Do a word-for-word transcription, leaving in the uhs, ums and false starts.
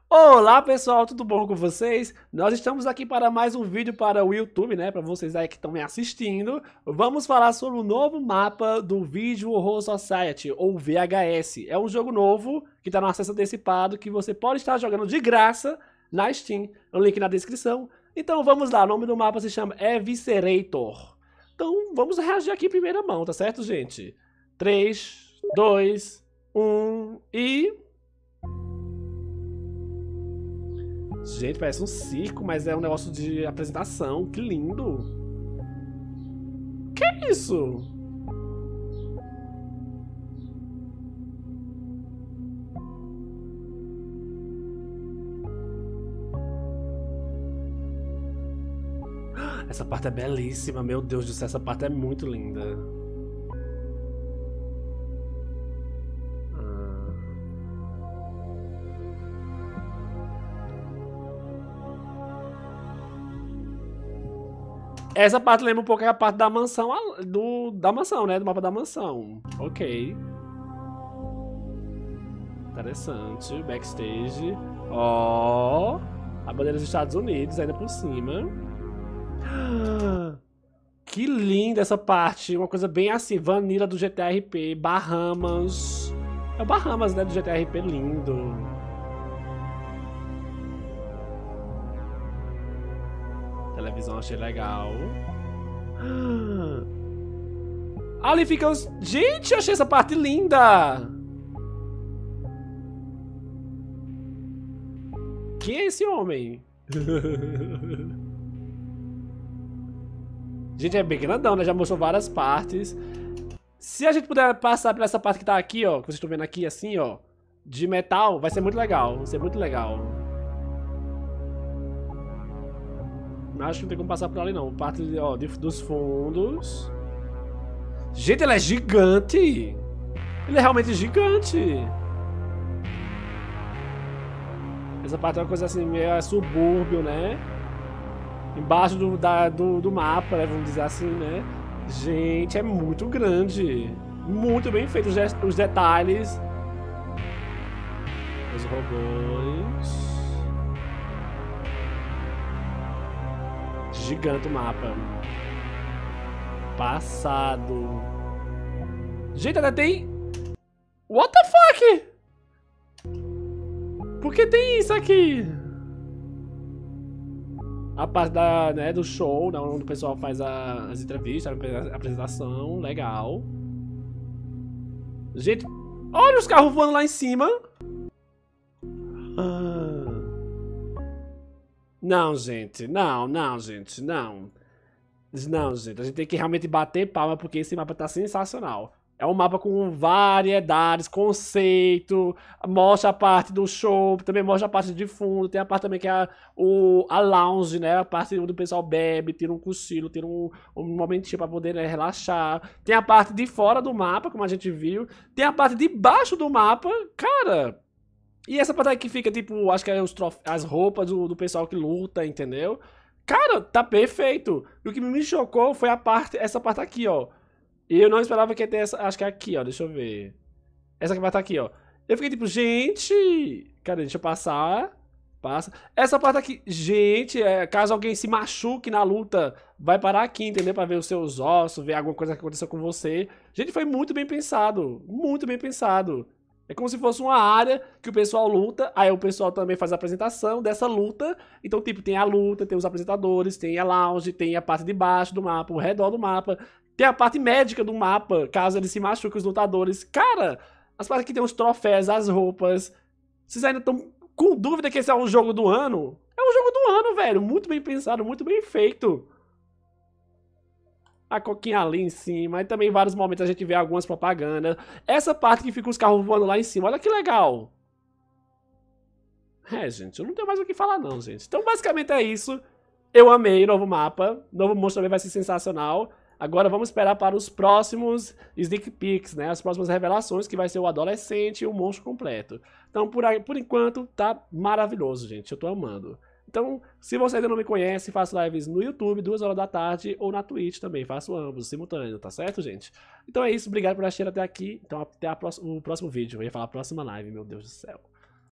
Olá pessoal, tudo bom com vocês? Nós estamos aqui para mais um vídeo para o YouTube, né? Para vocês aí que estão me assistindo. Vamos falar sobre o novo mapa do Video Horror Society, ou V H S. É um jogo novo que está no acesso antecipado que você pode estar jogando de graça na Steam. O link na descrição. Então vamos lá, o nome do mapa se chama Eviscerator. Então vamos reagir aqui em primeira mão, tá certo, gente? três, dois, um e... Gente, parece um circo, mas é um negócio de apresentação. Que lindo! Que é isso? Essa parte é belíssima, meu Deus do céu, essa parte é muito linda. Essa parte lembra um pouco a parte da mansão, do, da mansão, né? Do mapa da mansão. Ok. Interessante. Backstage. Ó. Oh, a bandeira dos Estados Unidos ainda por cima. Que linda essa parte. Uma coisa bem assim. Vanilla do G T R P. Bahamas. É o Bahamas, né? Do G T R P. Lindo. Televisão achei legal. Ali fica os... Gente, achei essa parte linda! Quem é esse homem? Gente, é bem grandão, né? Já mostrou várias partes. Se a gente puder passar por essa parte que tá aqui, ó, que vocês estão vendo aqui, assim, ó, de metal, vai ser muito legal. Vai ser muito legal. Acho que não tem como passar por ali não. Parte ó, de, dos fundos. Gente, ele é gigante. Ele é realmente gigante. Essa parte é uma coisa assim, meio subúrbio, né? Embaixo do, da, do, do mapa, né? Vamos dizer assim, né? Gente, é muito grande. Muito bem feito os, os detalhes. Os robôs. Gigante o mapa. Passado. Gente, ainda tem... What the fuck? Por que tem isso aqui? A parte da, né, do show, onde o pessoal faz a, as entrevistas, a apresentação. Legal. Gente, olha os carros voando lá em cima. Ah... Não, gente, não, não, gente, não. Não, gente, a gente tem que realmente bater palma porque esse mapa tá sensacional. É um mapa com variedades, conceito, mostra a parte do show, também mostra a parte de fundo, tem a parte também que é a, o, a lounge, né? A parte onde o pessoal bebe, tira um cochilo, tira um, um momentinho pra poder, né, relaxar. Tem a parte de fora do mapa, como a gente viu. Tem a parte de baixo do mapa, cara... E essa parte aqui fica, tipo, acho que é os trof... as roupas do, do pessoal que luta, entendeu? Cara, tá perfeito. E o que me chocou foi a parte, essa parte aqui, ó. E eu não esperava que ia ter essa, acho que é aqui, ó, deixa eu ver. Essa que vai estar aqui, ó. Eu fiquei tipo, gente... Cadê? Deixa eu passar. Passa. Essa parte aqui, gente, é, caso alguém se machuque na luta, vai parar aqui, entendeu? Pra ver os seus ossos, ver alguma coisa que aconteceu com você. Gente, foi muito bem pensado. Muito bem pensado. É como se fosse uma área que o pessoal luta, aí o pessoal também faz a apresentação dessa luta. Então, tipo, tem a luta, tem os apresentadores, tem a lounge, tem a parte de baixo do mapa, o redor do mapa. Tem a parte médica do mapa, caso eles se machuquem, os lutadores. Cara, as partes que tem os troféus, as roupas. Vocês ainda estão com dúvida que esse é um jogo do ano? É um jogo do ano, velho. Muito bem pensado, muito bem feito. A coquinha ali em cima, e também em vários momentos a gente vê algumas propagandas. Essa parte que fica os carros voando lá em cima, olha que legal. É, gente, eu não tenho mais o que falar não, gente. Então basicamente é isso. Eu amei o novo mapa, o novo monstro também vai ser sensacional. Agora vamos esperar para os próximos sneak peeks, né? As próximas revelações, que vai ser o adolescente e o monstro completo. Então por, aí, por enquanto tá maravilhoso, gente, eu tô amando. Então, se você ainda não me conhece, faço lives no YouTube, duas horas da tarde, ou na Twitch também, faço ambos, simultâneo, tá certo, gente? Então é isso, obrigado por assistir até aqui, então até a próxima, o próximo vídeo, eu ia falar próxima live, meu Deus do céu.